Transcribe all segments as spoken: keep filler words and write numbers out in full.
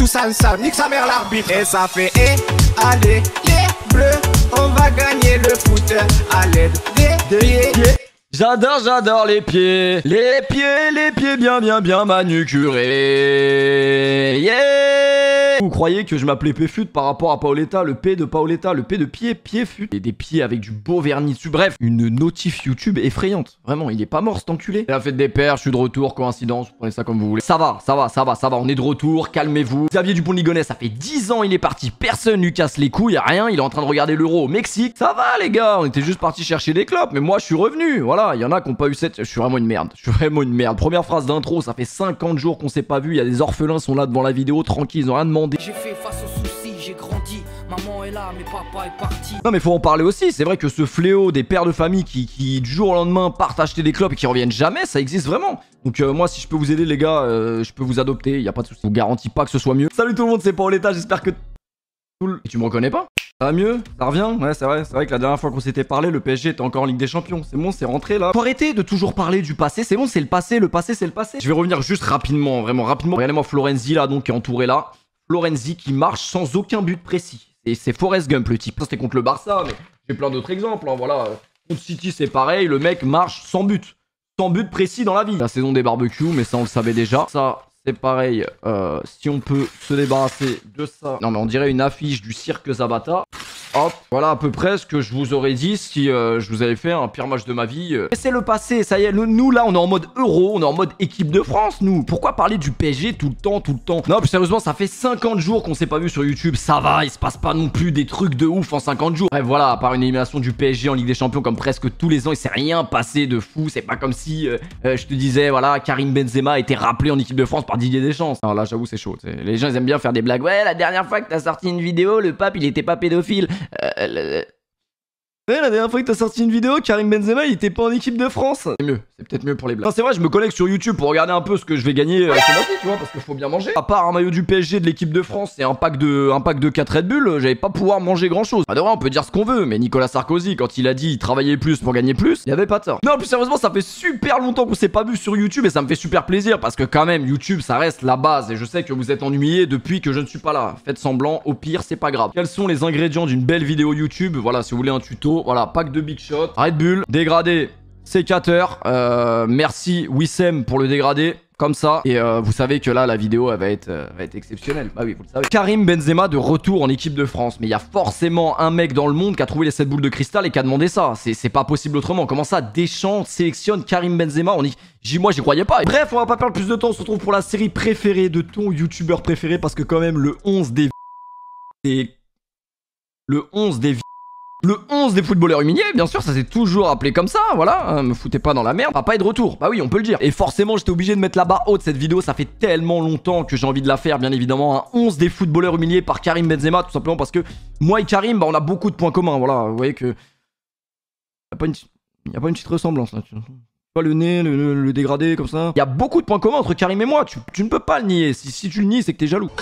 tous ensemble, nique sa mère l'arbitre. Et ça fait, eh, allez, les bleus, on va gagner le foot à l'aide des pieds. J'adore, j'adore les pieds, les pieds, les pieds bien, bien, bien manucurés. Yeah! Vous croyez que je m'appelais Péfut par rapport à Paoletta, le P de Paoletta, le P de pied, Piefut. Et des pieds avec du beau vernis dessus. Bref, une notif YouTube effrayante. Vraiment, il est pas mort cet enculé. La fête des pères, je suis de retour, coïncidence, vous prenez ça comme vous voulez. Ça va, ça va, ça va, ça va, on est de retour, calmez-vous. Xavier Dupont-Ligonnès, ça fait dix ans, il est parti, personne lui casse les couilles, y'a rien, il est en train de regarder l'Euro au Mexique. Ça va les gars, on était juste parti chercher des clopes, mais moi je suis revenu, voilà. Il y en a qui n'ont pas eu cette... Je suis vraiment une merde. Je suis vraiment une merde. Première phrase d'intro, ça fait cinquante jours qu'on s'est pas vu. Il y a des orphelins sont là devant la vidéo, tranquilles, ils ont rien demandé. J'ai fait face aux soucis, j'ai grandi. Maman est là, mais papa est parti. Non mais faut en parler aussi. C'est vrai que ce fléau des pères de famille qui, qui du jour au lendemain partent acheter des clopes et qui reviennent jamais, ça existe vraiment. Donc euh, moi si je peux vous aider les gars, euh, je peux vous adopter, il y a pas de souci. Je vous garantis pas que ce soit mieux. Salut tout le monde, c'est Paoletta, j'espère que... Et tu me reconnais pas? Ça va mieux? Ça revient? Ouais, c'est vrai. C'est vrai que la dernière fois qu'on s'était parlé, le P S G était encore en Ligue des Champions. C'est bon, c'est rentré là. Faut arrêter de toujours parler du passé. C'est bon, c'est le passé. Le passé, c'est le passé. Je vais revenir juste rapidement, vraiment rapidement. Regardez-moi Florenzi là, donc qui est entouré là. Florenzi qui marche sans aucun but précis. Et c'est Forrest Gump le type. Ça c'était contre le Barça, mais j'ai plein d'autres exemples. Hein, voilà. Contre City, c'est pareil. Le mec marche sans but. Sans but précis dans la vie. La saison des barbecues, mais ça on le savait déjà. Ça. C'est pareil, euh, si on peut se débarrasser de ça. Non mais on dirait une affiche du cirque Zabata. Hop, voilà à peu près ce que je vous aurais dit si euh, je vous avais fait un pire match de ma vie. Euh. C'est le passé, ça y est, nous, nous là on est en mode euro, on est en mode équipe de France nous. Pourquoi parler du P S G tout le temps, tout le temps? Non plus sérieusement ça fait cinquante jours qu'on s'est pas vu sur YouTube, ça va, il se passe pas non plus des trucs de ouf en cinquante jours. Bref voilà, à part une élimination du P S G en Ligue des Champions comme presque tous les ans, il s'est rien passé de fou. C'est pas comme si euh, euh, je te disais voilà, Karim Benzema était rappelé en équipe de France par Didier Deschamps. Alors là j'avoue c'est chaud, les gens ils aiment bien faire des blagues. Ouais la dernière fois que t'as sorti une vidéo, le pape il était pas pédophile. Euh, le... Ouais, la dernière fois que t'as sorti une vidéo, Karim Benzema il était pas en équipe de France. C'est mieux, c'est peut-être mieux pour les blagues. Enfin, c'est vrai, je me connecte sur YouTube pour regarder un peu ce que je vais gagner euh, ce mois-ci, tu vois, parce qu'il faut bien manger. À part un maillot du P S G de l'équipe de France et un pack de, un pack de quatre Red Bull, j'allais pas pouvoir manger grand chose. Ah, de vrai, on peut dire ce qu'on veut, mais Nicolas Sarkozy, quand il a dit travailler plus pour gagner plus, il y avait pas tort. Non, plus sérieusement, ça fait super longtemps qu'on s'est pas vu sur YouTube et ça me fait super plaisir parce que quand même, YouTube ça reste la base et je sais que vous êtes ennuyés depuis que je ne suis pas là. Faites semblant, au pire, c'est pas grave. Quels sont les ingrédients d'une belle vidéo YouTube? Voilà, si vous voulez un tuto, voilà, pack de Big Shot, Red Bull, dégradé, sécateur, euh, merci Wissem pour le dégradé, comme ça, et euh, vous savez que là la vidéo elle va être, euh, va être exceptionnelle, bah oui vous le savez. Karim Benzema de retour en équipe de France, mais il y a forcément un mec dans le monde qui a trouvé les sept boules de cristal et qui a demandé ça, c'est pas possible autrement. Comment ça Deschamps sélectionne Karim Benzema? On y... Moi j'y croyais pas. Bref, on va pas perdre plus de temps, on se retrouve pour la série préférée de ton youtubeur préféré, parce que quand même le onze des... Et... Le onze des... Le onze des footballeurs humiliés, bien sûr, ça s'est toujours appelé comme ça, voilà, hein, me foutez pas dans la merde, papa est de retour, bah oui, on peut le dire. Et forcément, j'étais obligé de mettre la barre haute, cette vidéo, ça fait tellement longtemps que j'ai envie de la faire, bien évidemment, un onze des footballeurs humiliés par Karim Benzema, tout simplement parce que moi et Karim, bah on a beaucoup de points communs, voilà, vous voyez que... Il n'y a, pas une... y a pas une petite ressemblance, là, tu vois. Pas le nez, le, le, le dégradé, comme ça. Il y a beaucoup de points communs entre Karim et moi, tu, tu ne peux pas le nier, si, si tu le nies, c'est que t'es jaloux.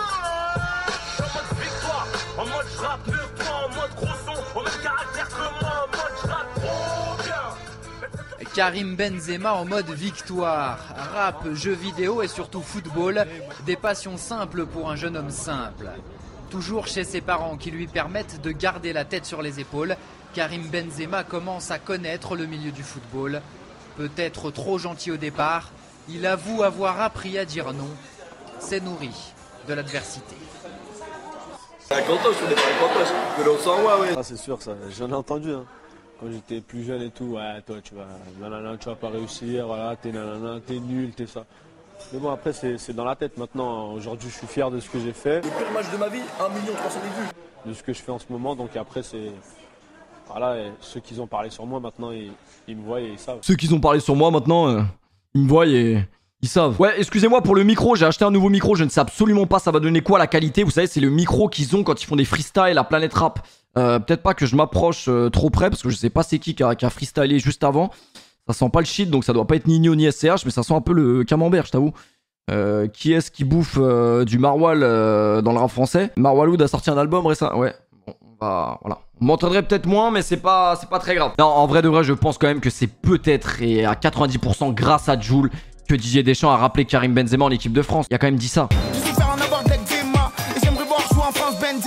Karim Benzema en mode victoire. Rap, jeux vidéo et surtout football, des passions simples pour un jeune homme simple. Toujours chez ses parents qui lui permettent de garder la tête sur les épaules, Karim Benzema commence à connaître le milieu du football. Peut-être trop gentil au départ, il avoue avoir appris à dire non. C'est nourri de l'adversité. Ah, c'est sûr, ça, j'en ai entendu. Hein. Quand j'étais plus jeune et tout, ouais, toi, tu vas, nanana, tu vas pas réussir, voilà, t'es nanana, t'es nul, t'es ça. Mais bon, après, c'est dans la tête maintenant. Aujourd'hui, je suis fier de ce que j'ai fait. Le pire match de ma vie, un million trois cent mille vues. De ce que je fais en ce moment, donc après, c'est. Voilà, et ceux qui ont parlé sur moi maintenant, ils, ils me voient et ils savent. Ceux qui ont parlé sur moi maintenant, euh, ils me voient et. Ils savent. Ouais, excusez-moi pour le micro, j'ai acheté un nouveau micro, je ne sais absolument pas ça va donner quoi la qualité. Vous savez, c'est le micro qu'ils ont quand ils font des freestyles à Planète Rap. Euh, Peut-être pas que je m'approche euh, trop près parce que je sais pas c'est qui qui a, qui a freestylé juste avant. Ça sent pas le shit, donc ça doit pas être Nino ni S C H, mais ça sent un peu le camembert, je t'avoue. Euh, qui est-ce qui bouffe euh, du Marwal euh, dans le rap français? Marwaloud a sorti un album récemment. Ouais, bon, on va... Voilà. On m'entendrait peut-être moins, mais c'est pas, c'est pas très grave. Non, en vrai de vrai, je pense quand même que c'est peut-être et à quatre-vingt-dix pour cent grâce à Jul que Didier Deschamps a rappelé Karim Benzema en équipe de France. Il a quand même dit ça. Je suis faire un abord d'être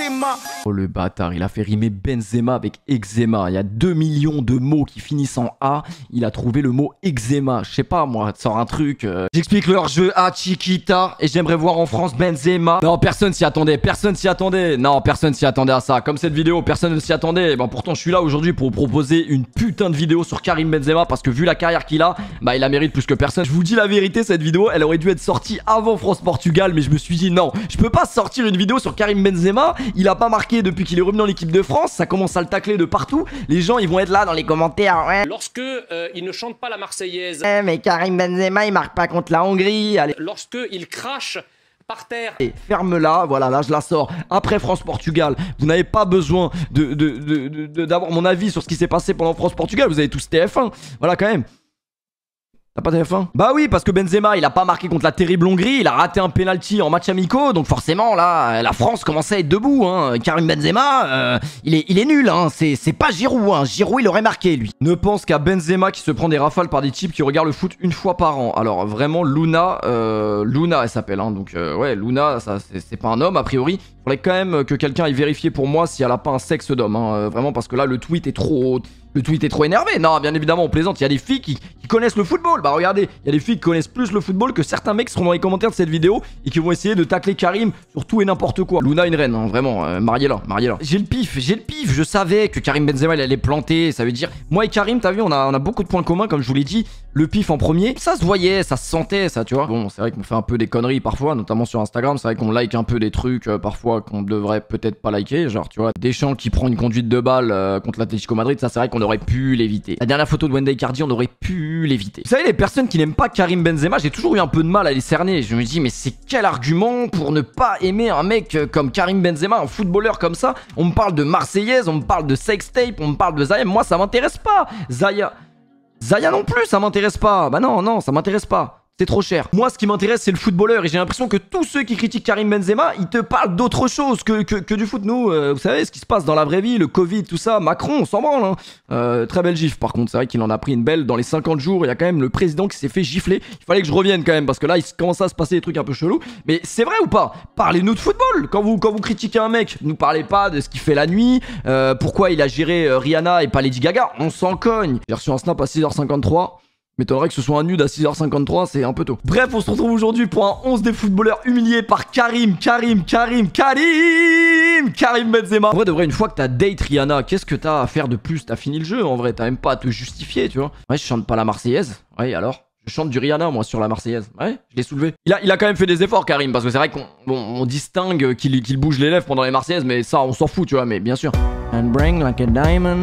Benzema. Oh le bâtard, il a fait rimer Benzema avec eczéma. Il y a deux millions de mots qui finissent en A. Il a trouvé le mot eczéma. Je sais pas moi, sort un truc. Euh... J'explique leur jeu à Chiquita et j'aimerais voir en France Benzema. Non, personne s'y attendait, personne s'y attendait. Non, personne s'y attendait à ça. Comme cette vidéo, personne ne s'y attendait. Ben pourtant, je suis là aujourd'hui pour vous proposer une putain de vidéo sur Karim Benzema parce que vu la carrière qu'il a, bah il la mérite plus que personne. Je vous dis la vérité, cette vidéo, elle aurait dû être sortie avant France-Portugal, mais je me suis dit non, je peux pas sortir une vidéo sur Karim Benzema. Il a pas marqué depuis qu'il est revenu en équipe de France. Ça commence à le tacler de partout. Les gens, ils vont être là dans les commentaires. Ouais. Lorsque euh, il ne chante pas la Marseillaise. Eh, mais Karim Benzema, il marque pas contre la Hongrie. Allez. Lorsque il crache par terre. Et ferme-la, voilà, là je la sors. Après France-Portugal, vous n'avez pas besoin de, de, de, de, de, d'avoir mon avis sur ce qui s'est passé pendant France-Portugal. Vous avez tous T F un. Voilà quand même. T'as pas T F un? Bah oui, parce que Benzema, il a pas marqué contre la terrible Hongrie, il a raté un penalty en match amicaux, donc forcément, là, la France commençait à être debout, hein. Karim Benzema, euh, il, est, il est nul, hein. C'est pas Giroud, hein. Giroud, il aurait marqué, lui. Ne pense qu'à Benzema qui se prend des rafales par des types qui regardent le foot une fois par an. Alors, vraiment, Luna, euh, Luna, elle s'appelle, hein. Donc, euh, ouais, Luna, ça, c'est pas un homme, a priori. Il faudrait quand même que quelqu'un aille vérifier pour moi si elle a pas un sexe d'homme, hein. Euh, vraiment, parce que là, le tweet est trop... Le tweet est trop énervé. Non, bien évidemment, on plaisante. Il y a des filles qui, qui connaissent le football. Bah regardez, il y a des filles qui connaissent plus le football que certains mecs qui seront dans les commentaires de cette vidéo et qui vont essayer de tacler Karim sur tout et n'importe quoi. Luna, une reine, hein, vraiment. Euh, mariez-la, mariez-la. J'ai le pif, j'ai le pif. Je savais que Karim Benzema, il allait planter. Ça veut dire, moi et Karim, t'as vu, on a, on a beaucoup de points communs, comme je vous l'ai dit. Le pif en premier, ça se voyait, ça se sentait, ça, tu vois. Bon, c'est vrai qu'on fait un peu des conneries parfois, notamment sur Instagram. C'est vrai qu'on like un peu des trucs euh, parfois qu'on devrait peut-être pas liker. Genre, tu vois, Deschamps qui prend une conduite de balle euh, contre l'Atlético Madrid, ça, c'est vrai qu'on aurait pu l'éviter. La dernière photo de Wendell Cardi, on aurait pu l'éviter. Vous savez, les personnes qui n'aiment pas Karim Benzema, j'ai toujours eu un peu de mal à les cerner. Je me dis, mais c'est quel argument pour ne pas aimer un mec comme Karim Benzema, un footballeur comme ça? On me parle de Marseillaise, on me parle de sextape, on me parle de Zaya. Moi, ça m'intéresse pas. Zaya. Zaya non plus, ça m'intéresse pas. Bah non, non, ça m'intéresse pas. C'est trop cher. Moi, ce qui m'intéresse, c'est le footballeur. Et j'ai l'impression que tous ceux qui critiquent Karim Benzema, ils te parlent d'autre chose que, que, que du foot. Nous, euh, vous savez, ce qui se passe dans la vraie vie, le Covid, tout ça, Macron, on s'en branle. Hein. Euh, très belle gifle, par contre. C'est vrai qu'il en a pris une belle dans les cinquante jours. Il y a quand même le président qui s'est fait gifler. Il fallait que je revienne quand même, parce que là, il commence à se passer des trucs un peu chelous. Mais c'est vrai ou pas? Parlez-nous de football. Quand vous, quand vous critiquez un mec, ne nous parlez pas de ce qu'il fait la nuit, euh, pourquoi il a géré euh, Rihanna et pas Lady Gaga. On s'en cogne. J'ai reçu un snap à six heures cinquante-trois. M'étonnerait que ce soit un nude à six heures cinquante-trois, c'est un peu tôt. Bref, on se retrouve aujourd'hui pour un onze des footballeurs humiliés par Karim, Karim, Karim, Karim, Karim Benzema. En vrai, de vrai, une fois que t'as date Rihanna, qu'est-ce que t'as à faire de plus? T'as fini le jeu, en vrai, t'as même pas à te justifier, tu vois. Ouais, je chante pas la Marseillaise. Ouais, alors? Je chante du Rihanna, moi, sur la Marseillaise. Ouais, je l'ai soulevé. Il a, il a quand même fait des efforts, Karim, parce que c'est vrai qu'on bon, on distingue qu'il qu'il bouge les lèvres pendant les Marseillaises, mais ça, on s'en fout, tu vois, mais bien sûr. And bring like a diamond.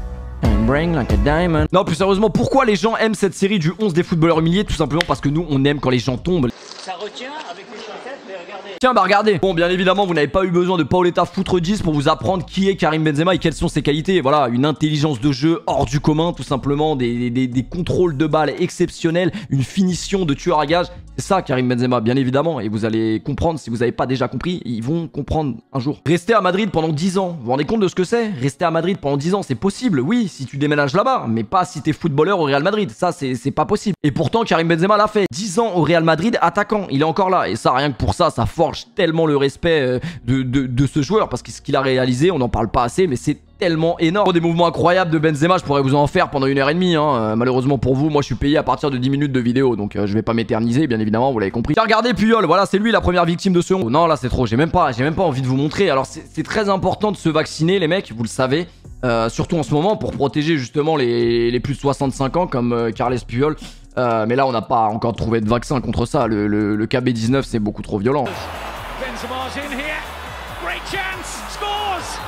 Bring like a diamond. Non, plus sérieusement, pourquoi les gens aiment cette série du onze des footballeurs humiliés? Tout simplement parce que nous, on aime quand les gens tombent. Ça retient avec les chaussettes, mais regardez. Tiens, bah regardez. Bon, bien évidemment, vous n'avez pas eu besoin de Paoletta foutre dix pour vous apprendre qui est Karim Benzema et quelles sont ses qualités. Voilà, une intelligence de jeu hors du commun, tout simplement, des, des, des contrôles de balles exceptionnels, une finition de tueur à gage. C'est ça, Karim Benzema, bien évidemment. Et vous allez comprendre, si vous n'avez pas déjà compris, ils vont comprendre un jour. Rester à Madrid pendant dix ans, vous vous rendez compte de ce que c'est? Rester à Madrid pendant dix ans, c'est possible, oui, si tu déménages là-bas, mais pas si t'es footballeur au Real Madrid. Ça, c'est pas possible. Et pourtant, Karim Benzema l'a fait. dix ans au Real Madrid, attaquant. Il est encore là. Et ça, rien que pour ça, ça forge tellement le respect de, de, de ce joueur. Parce que ce qu'il a réalisé, on n'en parle pas assez, mais c'est tellement énorme. Des mouvements incroyables de Benzema, je pourrais vous en faire pendant une heure et demie, hein. Euh, malheureusement pour vous, moi je suis payé à partir de dix minutes de vidéo, donc euh, je vais pas m'éterniser, bien évidemment, vous l'avez compris. Regardez Puyol, voilà, c'est lui la première victime de ce honte. Non, là c'est trop, j'ai même pas, j'ai même pas envie de vous montrer. Alors c'est très important de se vacciner, les mecs, vous le savez, euh, surtout en ce moment pour protéger justement les, les plus de soixante-cinq ans comme euh, Carles Puyol. Euh, mais là on n'a pas encore trouvé de vaccin contre ça. Le, le, le K B dix-neuf c'est beaucoup trop violent. Benzema's in here. Great chance. Scores.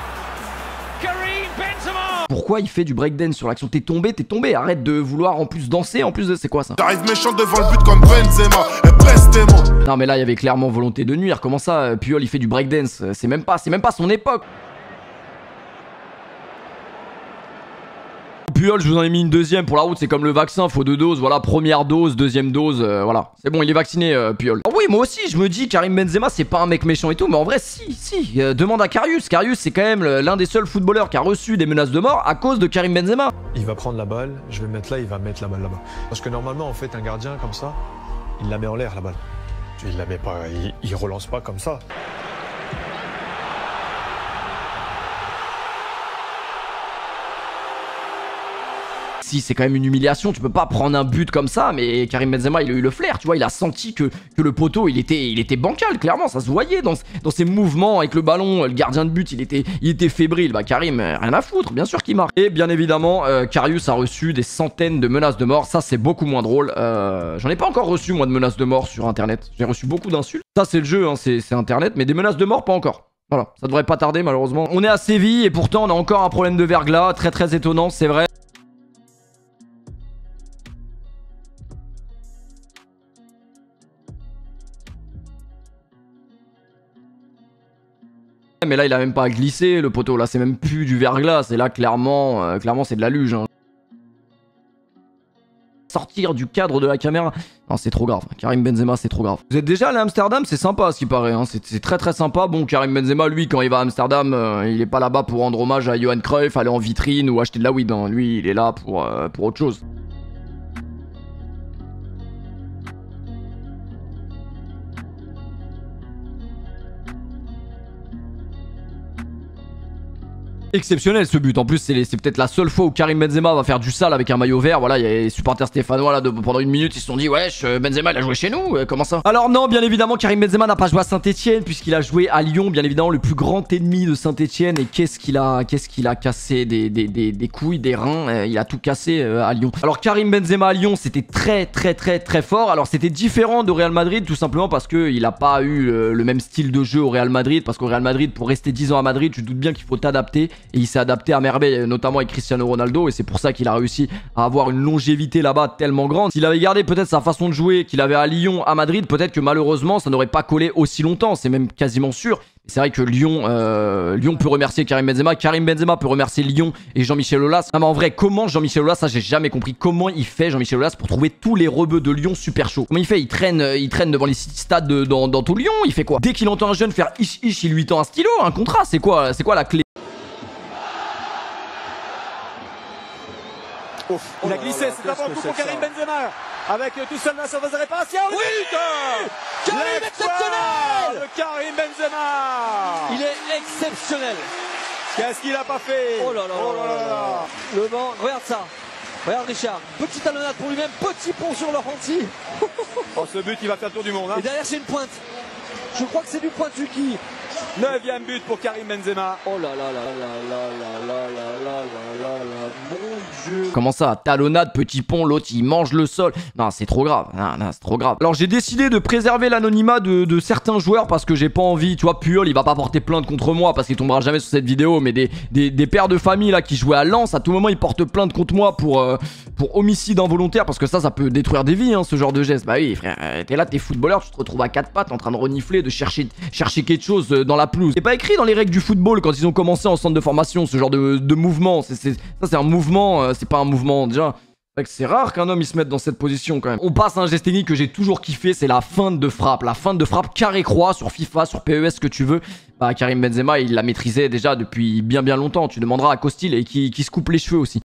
Karim Benzema. Pourquoi il fait du breakdance sur l'action? T'es tombé, t'es tombé. Arrête de vouloir en plus danser. En plus de c'est quoi ça? T'arrives méchant devant le but comme Benzema. Et peste tes mots. Non mais là il y avait clairement volonté de nuire. Comment ça Puyol il fait du breakdance? C'est même pas, c'est même pas son époque. Puyol, je vous en ai mis une deuxième pour la route, c'est comme le vaccin, faut deux doses, voilà, première dose, deuxième dose, euh, voilà. C'est bon, il est vacciné, euh, Puyol. Oh oui, moi aussi, je me dis, Karim Benzema, c'est pas un mec méchant et tout, mais en vrai, si, si, euh, demande à Karius. Karius, c'est quand même l'un des seuls footballeurs qui a reçu des menaces de mort à cause de Karim Benzema. Il va prendre la balle, je vais me mettre là, il va mettre la balle là-bas. Parce que normalement, en fait, un gardien comme ça, il la met en l'air, la balle. Il la met pas, il, il relance pas comme ça. si, c'est quand même une humiliation. Tu peux pas prendre un but comme ça, mais Karim Benzema, il a eu le flair, tu vois. Il a senti que, que le poteau, il était, il était bancal, clairement. Ça se voyait dans, dans ses mouvements avec le ballon. Le gardien de but, il était, il était fébrile. Bah, Karim, rien à foutre, bien sûr qu'il marque. Et bien évidemment, euh, Karius a reçu des centaines de menaces de mort. Ça, c'est beaucoup moins drôle. Euh, J'en ai pas encore reçu, moi, de menaces de mort sur Internet. J'ai reçu beaucoup d'insultes. Ça, c'est le jeu, hein, c'est Internet, mais des menaces de mort, pas encore. Voilà, ça devrait pas tarder malheureusement. On est à Séville et pourtant on a encore un problème de verglas. Très très étonnant, c'est vrai. Mais là il a même pas glissé le poteau, là c'est même plus du verglas. Et là clairement, euh, clairement c'est de la luge. Hein. Sortir du cadre de la caméra, non c'est trop grave. Karim Benzema c'est trop grave. Vous êtes déjà allé à Amsterdam, c'est sympa ce qui paraît, hein. c'est très très sympa. Bon, Karim Benzema lui quand il va à Amsterdam, euh, il est pas là-bas pour rendre hommage à Johan Cruyff, aller en vitrine ou acheter de la weed, hein. Lui il est là pour, euh, pour autre chose. Exceptionnel ce but, en plus c'est peut-être la seule fois où Karim Benzema va faire du sale avec un maillot vert. Voilà, il y a les supporters stéphanois là de, pendant une minute, ils se sont dit wesh, Benzema il a joué chez nous, comment ça? Alors non, bien évidemment Karim Benzema n'a pas joué à Saint-Etienne puisqu'il a joué à Lyon, bien évidemment le plus grand ennemi de Saint-Etienne. Et qu'est-ce qu'il a qu'est-ce qu'il a cassé des, des, des, des couilles, des reins, il a tout cassé euh, à Lyon. Alors Karim Benzema à Lyon c'était très très très très fort. Alors c'était différent de Real Madrid tout simplement parce qu'il a pas eu le, le même style de jeu au Real Madrid. Parce qu'au Real Madrid, pour rester dix ans à Madrid, tu te doutes bien qu'il faut t'adapter. Et il s'est adapté à merveille, notamment avec Cristiano Ronaldo, et c'est pour ça qu'il a réussi à avoir une longévité là-bas tellement grande. S'il avait gardé peut-être sa façon de jouer qu'il avait à Lyon, à Madrid, peut-être que malheureusement ça n'aurait pas collé aussi longtemps, c'est même quasiment sûr. C'est vrai que Lyon, euh, Lyon peut remercier Karim Benzema, Karim Benzema peut remercier Lyon et Jean-Michel Aulas. Non mais en vrai, comment Jean-Michel Aulas, ça j'ai jamais compris, comment il fait Jean-Michel Aulas pour trouver tous les rebeux de Lyon super chauds? Comment il fait? Il traîne, il traîne devant les stades de, dans, dans tout Lyon, il fait quoi? Dès qu'il entend un jeune faire ish ish, il lui tend un stylo, un contrat, c'est quoi, c'est quoi la clé? Ouf. Il a glissé, c'est un bon coup pour Karim Benzema. Avec tout seul la surface de réparation. Oui, Karim exceptionnel de Karim Benzema. Il est exceptionnel. Qu'est-ce qu'il a pas fait? Oh là là, oh là, là, là, là. Le banc, regarde ça. Regarde Richard, petite talonnade pour lui-même, petit pont sur Laurenti. Oh, ce but il va faire le tour du monde. Hein. Et derrière c'est une pointe. Je crois que c'est du pointu qui... Neuvième but pour Karim Benzema. Oh là là là là là là là là là là là là, mon Dieu. Comment ça? Talonnade, petit pont, l'autre il mange le sol. Non, c'est trop grave. Non, non, c'est trop grave. Alors j'ai décidé de préserver l'anonymat de, de certains joueurs parce que j'ai pas envie. Tu vois, Puyol il va pas porter plainte contre moi parce qu'il tombera jamais sur cette vidéo. Mais des, des, des pères de famille là qui jouaient à Lens, à tout moment ils portent plainte contre moi pour, euh, pour homicide involontaire. Parce que ça, ça peut détruire des vies, hein, ce genre de geste. Bah oui, frère, euh, t'es là, t'es footballeur, tu te retrouves à quatre pattes en train de renifler, de chercher, chercher quelque chose dans la pelouse. C'est pas écrit dans les règles du football quand ils ont commencé en centre de formation, ce genre de, de mouvement. C'est, c'est, ça, c'est un mouvement, euh, c'est pas un mouvement déjà. C'est rare qu'un homme il se mette dans cette position quand même. On passe à un geste technique que j'ai toujours kiffé, c'est la feinte de frappe. La feinte de frappe carré-croix sur FIFA, sur P E S, ce que tu veux. Bah, Karim Benzema, il la maîtrisait déjà depuis bien bien longtemps. Tu demanderas à Costil et qui, qui se coupe les cheveux aussi.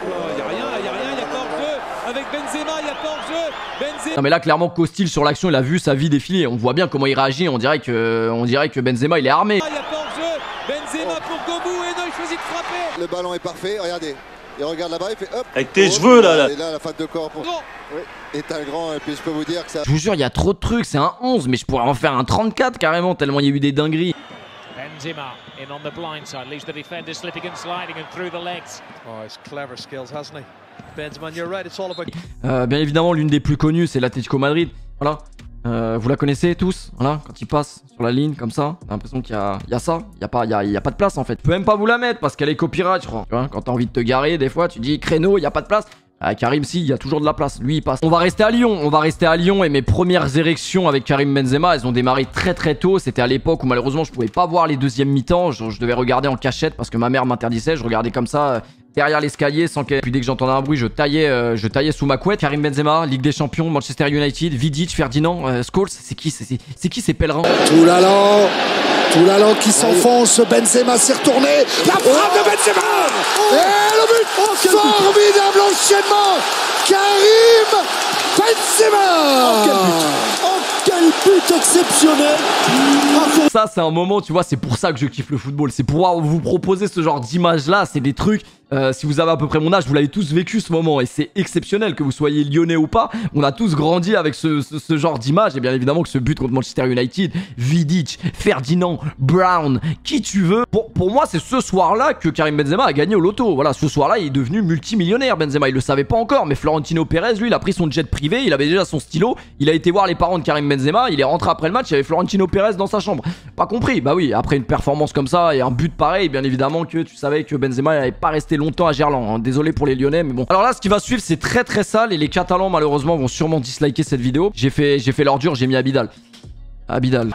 Non mais là clairement Costil sur l'action il a vu sa vie défiler. On voit bien comment il réagit. On dirait que, on dirait que Benzema il est armé. Il y a pas hors-jeu. Benzema pour Gobou et non il choisit de frapper. Le ballon est parfait. Regardez. Il regarde là-bas, il fait hop. Avec tes oh, cheveux là, là. Et là la faute de corps pour... Oui. Est un grand et puis je peux vous dire que ça... Je vous jure il y a trop de trucs. C'est un onze mais je pourrais en faire un trente-quatre carrément tellement il y a eu des dingueries. Benzema in on the blind side leaves the defender slipping and sliding and through the legs. Oh, it's clever skills, hasn't he? Benzema, you're right, it's all about... euh, bien évidemment, l'une des plus connues, c'est l'Atlético Madrid. Voilà. Euh, vous la connaissez tous. Voilà. Quand il passe sur la ligne comme ça, t'as l'impression qu'il y a, il y a ça. Il n'y a, pas, il y a, il y a pas de place en fait. Je peux même pas vous la mettre parce qu'elle est copyright, je crois. Tu vois, quand t'as envie de te garer, des fois, tu dis créneau, il n'y a pas de place. Ah, Karim, si, il y a toujours de la place. Lui, il passe. On va rester à Lyon. On va rester à Lyon. Et mes premières érections avec Karim Benzema, elles ont démarré très très tôt. C'était à l'époque où malheureusement, je pouvais pas voir les deuxièmes mi-temps. Je, je devais regarder en cachette parce que ma mère m'interdisait. Je regardais comme ça. Euh, derrière l'escalier sans que... Puis dès que j'entendais un bruit, je taillais, euh, je taillais sous ma couette. Karim Benzema, Ligue des Champions, Manchester United, Vidic, Ferdinand, euh, Scholes, c'est qui, c'est, c'est qui ces pèlerins? Tout l'allant, tout l'allant qui s'enfonce, Benzema s'est retourné, la frappe de Benzema oh. Et le but, oh, formidable but. Enchaînement, Karim Benzema. Oh, quel but, oh, quel but exceptionnel. Ça c'est un moment, tu vois, c'est pour ça que je kiffe le football, c'est pouvoir vous proposer ce genre d'image là, c'est des trucs Euh, si vous avez à peu près mon âge, vous l'avez tous vécu ce moment et c'est exceptionnel que vous soyez lyonnais ou pas. On a tous grandi avec ce, ce, ce genre d'image et bien évidemment que ce but contre Manchester United, Vidic, Ferdinand, Brown, qui tu veux. Pour, pour moi, c'est ce soir-là que Karim Benzema a gagné au loto. Voilà, ce soir-là, il est devenu multimillionnaire. Benzema, il le savait pas encore, mais Florentino Pérez, lui, il a pris son jet privé, il avait déjà son stylo, il a été voir les parents de Karim Benzema, il est rentré après le match, il y avait Florentino Pérez dans sa chambre. Pas compris. Bah oui, après une performance comme ça et un but pareil, bien évidemment que tu savais que Benzema n'allait pas rester longtemps à Gerland. Hein. Désolé pour les Lyonnais, mais bon. Alors là, ce qui va suivre, c'est très très sale et les Catalans, malheureusement, vont sûrement disliker cette vidéo. J'ai fait, j'ai fait l'ordure, j'ai mis Abidal. Abidal.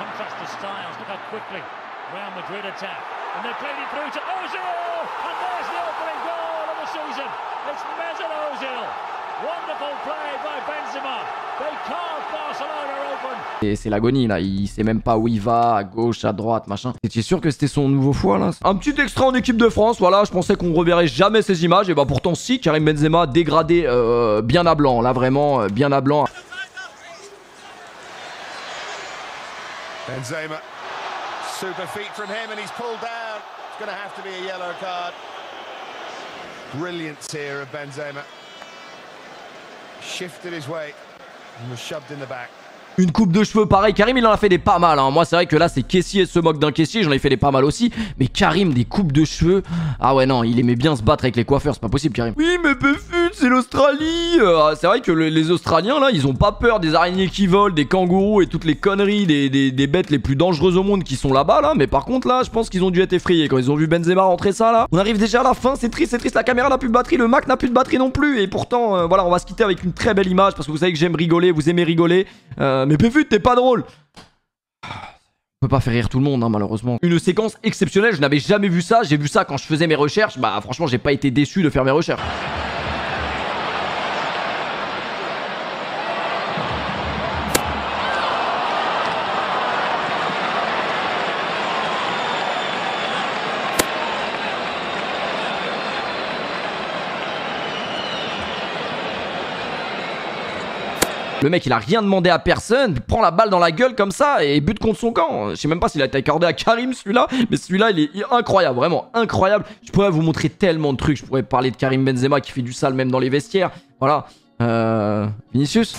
Et c'est l'agonie là, il sait même pas où il va, à gauche, à droite, machin. T'es sûr que c'était son nouveau foie là? Un petit extra en équipe de France, voilà, je pensais qu'on reverrait jamais ces images, et bah pourtant si, Karim Benzema dégradé euh, bien à blanc, là vraiment, euh, bien à blanc. Benzema, super feet from him and he's pulled down. It's going to have to be a yellow card. Brilliance here of Benzema. Shifted his weight and was shoved in the back. Une coupe de cheveux, pareil. Karim, il en a fait des pas mal. Hein. Moi, c'est vrai que là, c'est caissier se moque d'un caissier. J'en ai fait des pas mal aussi. Mais Karim, des coupes de cheveux. Ah ouais, non, il aimait bien se battre avec les coiffeurs. C'est pas possible, Karim. Oui, mais Péfut, c'est l'Australie. Euh, c'est vrai que le, les Australiens, là, ils ont pas peur des araignées qui volent, des kangourous et toutes les conneries des, des, des bêtes les plus dangereuses au monde qui sont là-bas, là. Mais par contre, là, je pense qu'ils ont dû être effrayés quand ils ont vu Benzema rentrer ça, là. On arrive déjà à la fin. C'est triste, c'est triste. La caméra n'a plus de batterie. Le Mac n'a plus de batterie non plus. Et pourtant, euh, voilà, on va se quitter avec une très belle image parce que vous savez que j'aime rigoler. Vous aimez rigoler. Euh, mais Péfut, t'es pas drôle. On peut pas faire rire tout le monde, hein, malheureusement. Une séquence exceptionnelle, je n'avais jamais vu ça. J'ai vu ça quand je faisais mes recherches. Bah, franchement, j'ai pas été déçu de faire mes recherches. Le mec, il a rien demandé à personne, il prend la balle dans la gueule comme ça et bute contre son camp. Je sais même pas s'il a été accordé à Karim celui-là, mais celui-là, il est incroyable, vraiment incroyable. Je pourrais vous montrer tellement de trucs. Je pourrais parler de Karim Benzema qui fait du sale même dans les vestiaires. Voilà. Euh... Vinicius.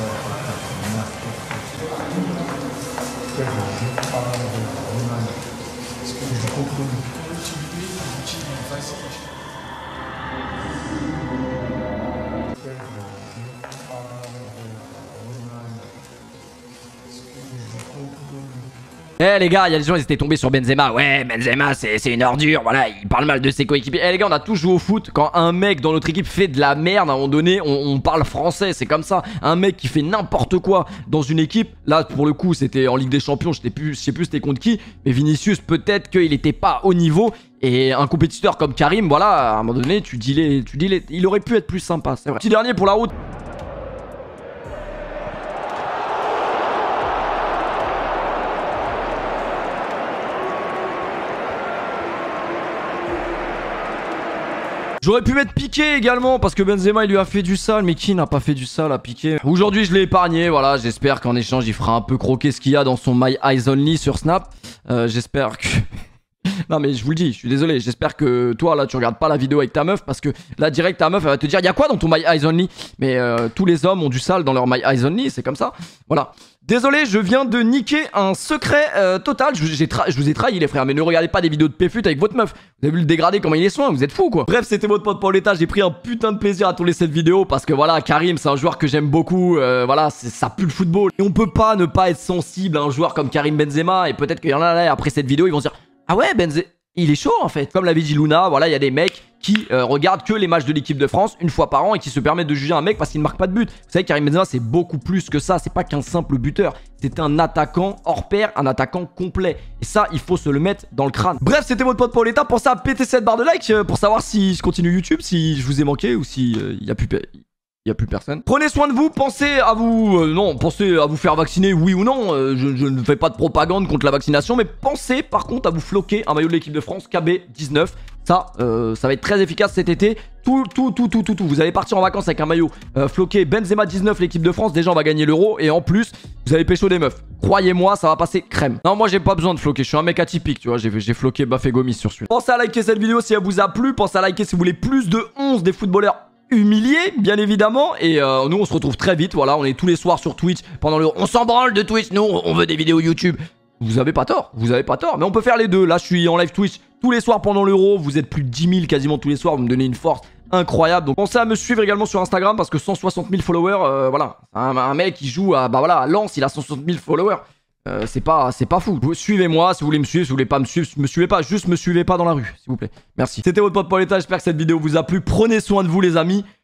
Eh hey, les gars, il y a des gens ils étaient tombés sur Benzema. Ouais, Benzema c'est une ordure, voilà, il parle mal de ses coéquipiers. Eh hey, les gars, on a tous joué au foot. Quand un mec dans notre équipe fait de la merde, à un moment donné, on, on parle français, c'est comme ça. Un mec qui fait n'importe quoi dans une équipe, là pour le coup c'était en Ligue des Champions, je sais plus, je sais plus c'était contre qui, mais Vinicius peut-être qu'il était pas au niveau. Et un compétiteur comme Karim, voilà, à un moment donné, tu dis les, tu dis les, il aurait pu être plus sympa, c'est vrai. Petit dernier pour la route. J'aurais pu mettre Piqué également parce que Benzema il lui a fait du sale, mais qui n'a pas fait du sale à Piqué? Aujourd'hui je l'ai épargné, voilà, j'espère qu'en échange il fera un peu croquer ce qu'il y a dans son My Eyes Only sur Snap. Euh, j'espère que... Non mais je vous le dis, je suis désolé, j'espère que toi là tu regardes pas la vidéo avec ta meuf parce que là direct ta meuf elle va te dire il y a quoi dans ton My Eyes Only? Mais euh, tous les hommes ont du sale dans leur My Eyes Only, c'est comme ça. Voilà. Désolé, je viens de niquer un secret euh, total. Je, je vous ai trahi les frères, mais ne regardez pas des vidéos de Péfut avec votre meuf. Vous avez vu le dégradé comment il est soin, vous êtes fous quoi. Bref, c'était votre pote Paoletta, j'ai pris un putain de plaisir à tourner cette vidéo parce que voilà, Karim c'est un joueur que j'aime beaucoup, euh, voilà, ça pue le football. Et on peut pas ne pas être sensible à un joueur comme Karim Benzema et peut-être qu'il y en a là après cette vidéo, ils vont se dire ah ouais Benzema, il est chaud en fait. Comme l'avait dit Luna, voilà, il y a des mecs qui euh, regardent que les matchs de l'équipe de France une fois par an et qui se permettent de juger un mec parce qu'il ne marque pas de but. Vous savez, Karim Benzema, c'est beaucoup plus que ça. C'est pas qu'un simple buteur. C'est un attaquant hors pair, un attaquant complet. Et ça, il faut se le mettre dans le crâne. Bref, c'était votre pote Paoletta. Pensez à péter cette barre de like euh, pour savoir si je continue YouTube, si je vous ai manqué ou si il euh, y a plus... Il n'y a plus personne. Prenez soin de vous, pensez à vous... Euh, non, pensez à vous faire vacciner, oui ou non. Euh, je, je ne fais pas de propagande contre la vaccination, mais pensez par contre à vous floquer un maillot de l'équipe de France K B dix-neuf. Ça, euh, ça va être très efficace cet été. Tout, tout, tout, tout, tout, tout. Vous allez partir en vacances avec un maillot euh, floqué Benzema dix-neuf, l'équipe de France. Déjà, on va gagner l'euro. Et en plus, vous allez pécho des meufs. Croyez-moi, ça va passer crème. Non, moi, j'ai pas besoin de floquer. Je suis un mec atypique, tu vois. J'ai floqué Baf et Gomis sur celui-là. Pensez à liker cette vidéo si elle vous a plu. Pensez à liker si vous voulez plus de onze des footballeurs humiliés, bien évidemment. Et euh, nous, on se retrouve très vite. Voilà, on est tous les soirs sur Twitch. Pendant le... On s'en branle de Twitch. Nous, on veut des vidéos YouTube. Vous avez pas tort, vous avez pas tort. Mais on peut faire les deux. Là, je suis en live Twitch tous les soirs pendant l'Euro. Vous êtes plus de dix mille quasiment tous les soirs. Vous me donnez une force incroyable. Donc pensez à me suivre également sur Instagram parce que cent soixante mille followers, euh, voilà. Un, un mec qui joue à, bah voilà, à Lens, il a cent soixante mille followers. Euh, c'est pas, c'est pas fou. Suivez-moi si vous voulez me suivre, si vous voulez pas me suivre, me suivez pas, juste me suivez pas dans la rue, s'il vous plaît. Merci. C'était votre pote Pauletta, j'espère que cette vidéo vous a plu. Prenez soin de vous les amis.